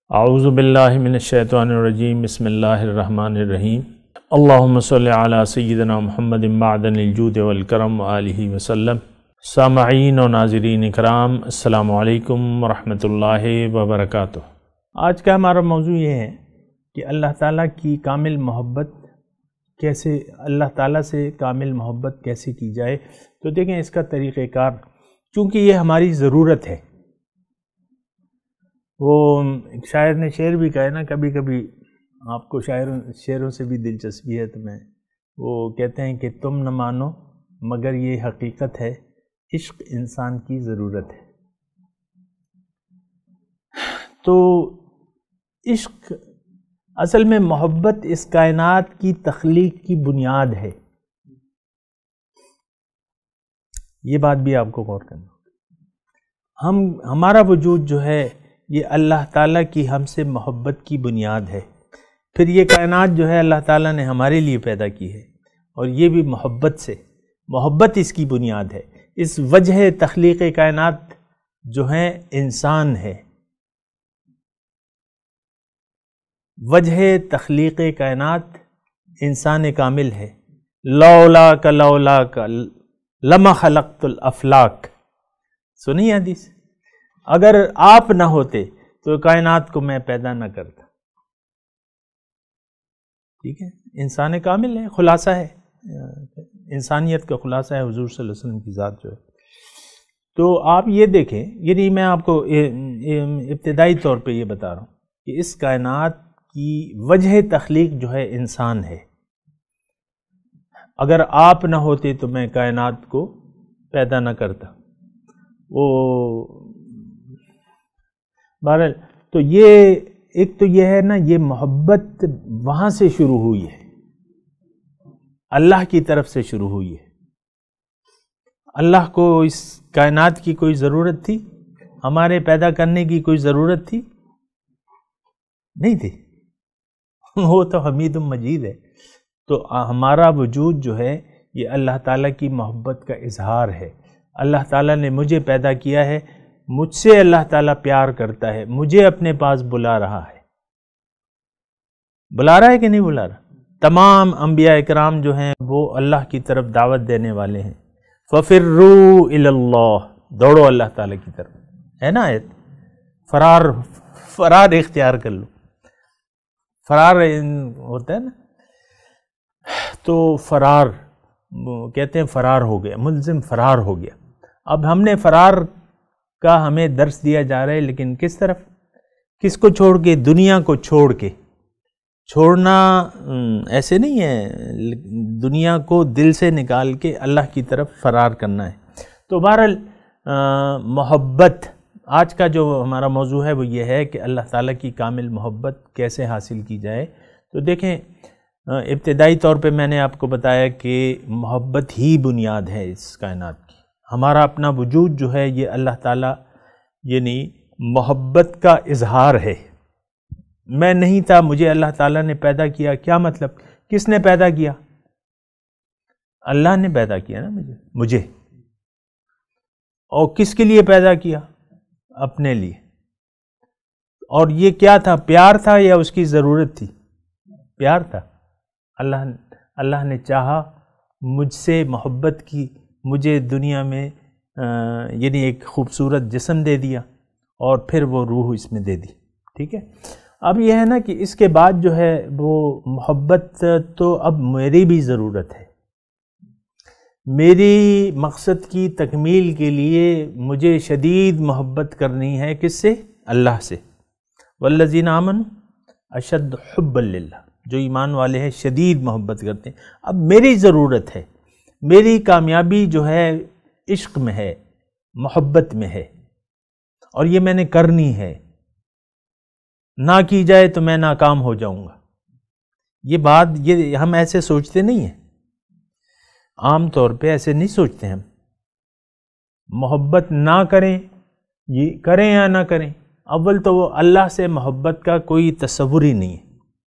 اعوذ باللہ من الشیطان الرجیم بسم اللہ الرحمن الرحیم اللہم صلی علی سیدنا محمد معدن الجود والکرم وآلہ وسلم۔ سامعین و ناظرین اکرام، السلام علیکم ورحمۃ اللہ وبرکاتہ۔ آج کا ہمارا موضوع یہ ہے کہ اللہ تعالیٰ کی کامل محبت کیسے، اللہ تعالیٰ سے کامل محبت کیسے کی جائے۔ تو دیکھیں اس کا طریقہ کار، چونکہ یہ ہماری ضرورت ہے۔ وہ ایک شاعر نے شعر بھی کہا ہے نا، کبھی کبھی آپ کو شعروں سے بھی دلچسپی ہے تو میں وہ کہتے ہیں کہ تم نہ مانو مگر یہ حقیقت ہے، عشق انسان کی ضرورت ہے۔ تو عشق اصل میں محبت اس کائنات کی تخلیق کی بنیاد ہے۔ یہ بات بھی آپ کو غور کرنا، ہمارا وجود جو ہے یہ اللہ تعالیٰ کی ہم سے محبت کی بنیاد ہے۔ پھر یہ کائنات جو ہے اللہ تعالیٰ نے ہمارے لیے پیدا کی ہے، اور یہ بھی محبت سے، محبت اس کی بنیاد ہے۔ اس وجہ تخلیق کائنات جو ہے انسان ہے، وجہ تخلیق کائنات انسان کامل ہے۔ لولاک لولاک لما خلقت الافلاک، سنی حدیث، اگر آپ نہ ہوتے تو کائنات کو میں پیدا نہ کرتا۔ ٹھیک ہے، انسان کامل ہے، خلاصہ ہے، انسانیت کا خلاصہ ہے حضور صلی اللہ علیہ وسلم کی ذات جو ہے۔ تو آپ یہ دیکھیں، یعنی میں آپ کو ابتدائی طور پہ یہ بتا رہا ہوں کہ اس کائنات کی وجہ تخلیق جو ہے انسان ہے۔ اگر آپ نہ ہوتے تو میں کائنات کو پیدا نہ کرتا۔ وہ بہرحال تو یہ ایک تو یہ ہے نا، یہ محبت وہاں سے شروع ہوئی ہے، اللہ کی طرف سے شروع ہوئی ہے۔ اللہ کو اس کائنات کی کوئی ضرورت تھی؟ ہمارے پیدا کرنے کی کوئی ضرورت تھی؟ نہیں تھی، وہ تو حمید مجید ہے۔ تو ہمارا وجود جو ہے یہ اللہ تعالیٰ کی محبت کا اظہار ہے۔ اللہ تعالیٰ نے مجھے پیدا کیا ہے، مجھ سے اللہ تعالیٰ پیار کرتا ہے، مجھے اپنے پاس بلا رہا ہے۔ بلا رہا ہے کہ نہیں بلا رہا؟ تمام انبیاء اکرام جو ہیں وہ اللہ کی طرف دعوت دینے والے ہیں۔ فَفِرُّوا إِلَى اللَّهِ، دوڑو اللہ تعالیٰ کی طرف، ہے نا آیت؟ فرار اختیار کر لو، فرار ہوتا ہے نا، تو فرار کہتے ہیں فرار ہو گیا، ملزم فرار ہو گیا۔ اب ہم نے فرار کا ہمیں درس دیا جا رہا ہے، لیکن کس طرف؟ کس کو چھوڑ کے؟ دنیا کو چھوڑ کے۔ چھوڑنا ایسے نہیں ہے، دنیا کو دل سے نکال کے اللہ کی طرف فرار کرنا ہے۔ تو بہرحال محبت، آج کا جو ہمارا موضوع ہے وہ یہ ہے کہ اللہ تعالیٰ کی کامل محبت کیسے حاصل کی جائے۔ تو دیکھیں، ابتدائی طور پہ میں نے آپ کو بتایا کہ محبت ہی بنیاد ہے اس کائنات کی۔ ہمارا اپنا وجود جو ہے یہ اللہ تعالیٰ یعنی محبت کا اظہار ہے۔ میں نہیں تھا، مجھے اللہ تعالیٰ نے پیدا کیا، کیا مطلب؟ کس نے پیدا کیا؟ اللہ نے پیدا کیا نا مجھے۔ اور کس کے لیے پیدا کیا؟ اپنے لیے۔ اور یہ کیا تھا؟ پیار تھا یا اس کی ضرورت تھی؟ پیار تھا۔ اللہ نے چاہا، مجھ سے محبت کی، مجھے دنیا میں یعنی ایک خوبصورت جسم دے دیا، اور پھر وہ روح اس میں دے دی۔ ٹھیک ہے، اب یہ ہے نا کہ اس کے بعد جو ہے وہ محبت تو اب میری بھی ضرورت ہے۔ میری مقصد کی تکمیل کے لیے مجھے شدید محبت کرنی ہے، کس سے؟ اللہ سے۔ والذین آمنوا اشد حبا للہ، جو ایمان والے ہیں شدید محبت کرتے ہیں۔ اب میری ضرورت ہے، میری کامیابی جو ہے عشق میں ہے، محبت میں ہے، اور یہ میں نے کرنی ہے۔ نہ کی جائے تو میں ناکام ہو جاؤں گا۔ یہ بات، یہ ہم ایسے سوچتے نہیں ہیں، عام طور پہ ایسے نہیں سوچتے ہم۔ محبت نہ کریں، یہ کریں یا نہ کریں، اول تو وہ اللہ سے محبت کا کوئی تصور ہی نہیں ہے۔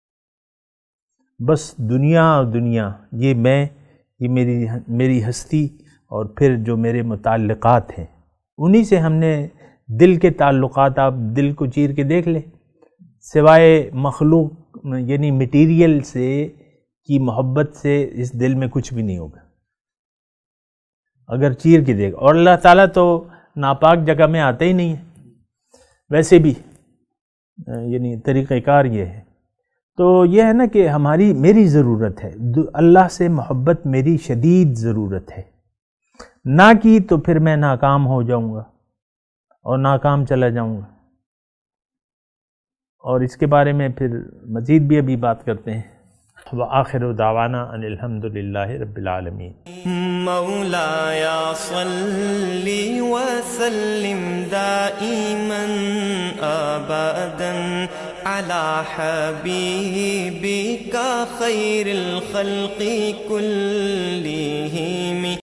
بس دنیا اور دنیا، یہ میں، یہ میری ہستی، اور پھر جو میرے متعلقات ہیں انہی سے ہم نے دل کے تعلقات، آپ دل کو چیر کے دیکھ لیں، سوائے مخلوق یعنی مٹیریل سے کی محبت سے اس دل میں کچھ بھی نہیں ہوگا اگر چیر کے دے گا. اور اللہ تعالیٰ تو ناپاک جگہ میں آتے ہی نہیں ہے ویسے بھی، یعنی طریقہ کار یہ ہے. تو یہ ہے نا کہ میری ضرورت ہے، اللہ سے محبت میری شدید ضرورت ہے. نہ کی تو پھر میں ناکام ہو جاؤں گا اور ناکام چلا جاؤں گا. اور اس کے بارے میں پھر مزید بھی ابھی بات کرتے ہیں. وآخر دعوانا ان الحمد للہ رب العالمین. مولایا صلی وسلم دائما ابدا علی حبیبک خیر الخلق کلہم.